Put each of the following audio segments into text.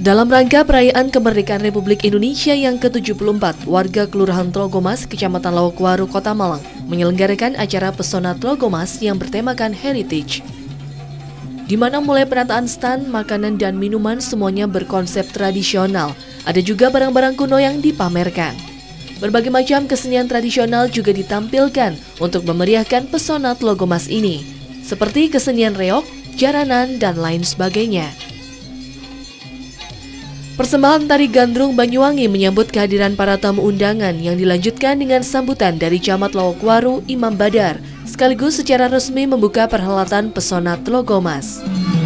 Dalam rangka perayaan kemerdekaan Republik Indonesia yang ke-74, warga Kelurahan Tlogomas, Kecamatan Lawakwaru, Kota Malang, menyelenggarakan acara Pesona Tlogomas yang bertemakan Heritage, di mana mulai penataan stand, makanan dan minuman semuanya berkonsep tradisional. Ada juga barang-barang kuno yang dipamerkan. Berbagai macam kesenian tradisional juga ditampilkan untuk memeriahkan Pesona Tlogomas ini, seperti kesenian reog, jaranan, dan lain sebagainya. Persembahan tari gandrung Banyuwangi menyambut kehadiran para tamu undangan yang dilanjutkan dengan sambutan dari Camat Lawakwaru Imam Badar, sekaligus secara resmi membuka perhelatan Pesona Tlogomas.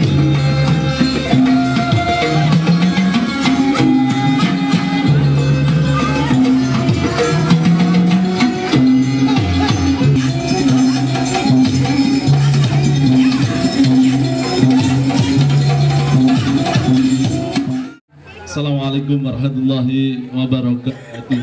Assalamualaikum warahmatullahi wabarakatuh.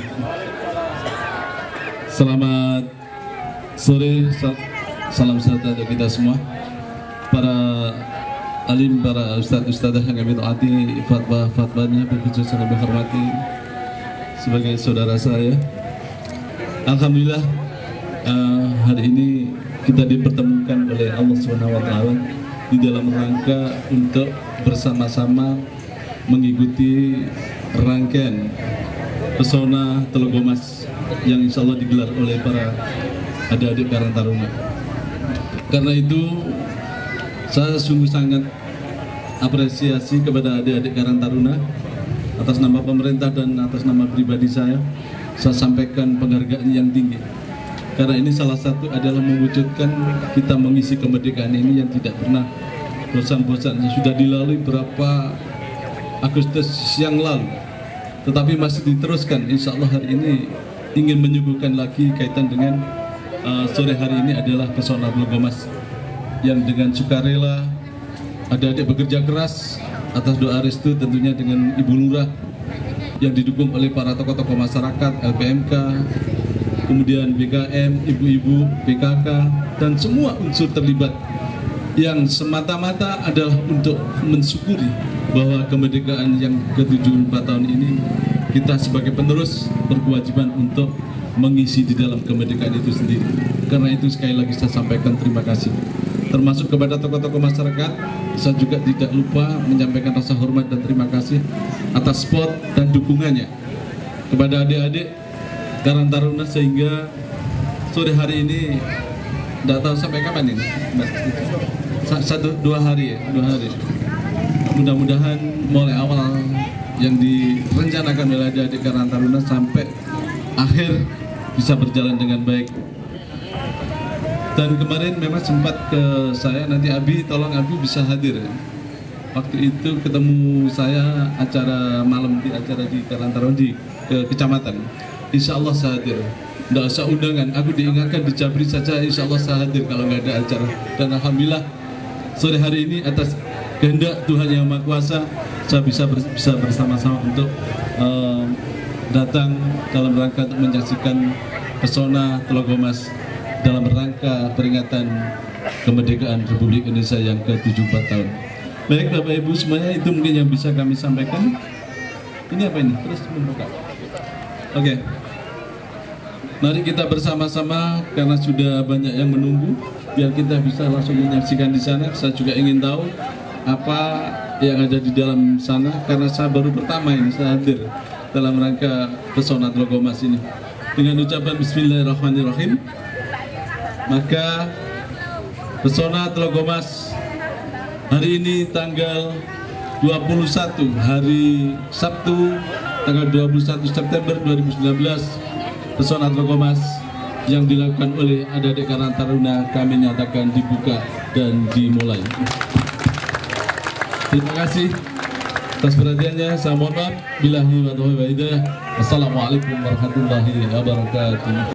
Selamat sore, salam sejahtera untuk kita semua. Para alim, para ustadz-ustadzah yang kami taati, fatwa-fatwanya berkhusus yang kami hormati sebagai saudara saya. Alhamdulillah, hari ini kita dipertemukan oleh Allah SWT di dalam rangka untuk bersama-sama mengikuti rangkaian Pesona Tlogomas yang insya Allah digelar oleh para adik-adik Karang Taruna. Karena itu saya sungguh sangat apresiasi kepada adik-adik Karang Taruna. Atas nama pemerintah dan atas nama pribadi saya sampaikan penghargaan yang tinggi. Karena ini salah satu adalah mewujudkan kita mengisi kemerdekaan ini yang tidak pernah bosan-bosan. Sudah dilalui berapa Agustus yang lalu, tetapi masih diteruskan. Insya Allah hari ini ingin menyuguhkan lagi kaitan dengan sore hari ini adalah Pesona Tlogomas yang dengan sukarela adik-adik bekerja keras atas doa restu tentunya dengan Ibu Lurah yang didukung oleh para tokoh-tokoh masyarakat, LPMK, kemudian BKM, ibu-ibu, PKK, dan semua unsur terlibat yang semata-mata adalah untuk mensyukuri bahwa kemerdekaan yang ke-74 tahun ini kita sebagai penerus berkewajiban untuk mengisi di dalam kemerdekaan itu sendiri. Karena itu sekali lagi saya sampaikan terima kasih. Termasuk kepada tokoh-tokoh masyarakat, saya juga tidak lupa menyampaikan rasa hormat dan terima kasih atas support dan dukungannya kepada adik-adik Karang Taruna sehingga sore hari ini tidak tahu sampai kapan ini, dua hari. Mudah-mudahan mulai awal yang direncanakan oleh adik-adik Karang Taruna sampai akhir bisa berjalan dengan baik. Dan kemarin memang sempat ke saya, nanti Abi, tolong Abi bisa hadir. Waktu itu ketemu saya acara malam di Karang Taruna di kecamatan. Insya Allah saya hadir. Tidak usah undangan, aku diingatkan di Jabri saja, insya Allah saya hadir kalau nggak ada acara. Dan alhamdulillah sore hari ini atas kehendak Tuhan Yang Maha Kuasa saya bisa bersama-sama untuk datang dalam rangka untuk menyaksikan Pesona Tlogomas dalam rangka peringatan kemerdekaan Republik Indonesia yang ke-74 tahun. Baik Bapak Ibu semuanya, itu mungkin yang bisa kami sampaikan. Ini apa ini? Terus membuka. Oke. Mari kita bersama-sama karena sudah banyak yang menunggu, biar kita bisa langsung menyaksikan di sana. Saya juga ingin tahu apa yang ada di dalam sana karena saya baru pertama ini saya hadir dalam rangka Pesona Tlogomas ini. Dengan ucapan Bismillahirrahmanirrahim, maka Pesona Tlogomas hari ini tanggal 21 hari Sabtu tanggal 21 September 2019, Pesona Tlogomas yang dilakukan oleh adik-adik Karang Taruna kami nyatakan dibuka dan dimulai. Terima kasih atas perhatiannya. Saya mohon maaf. Billahi wa taufiq wa hidayah. Wassalamualaikum warahmatullahi wabarakatuh.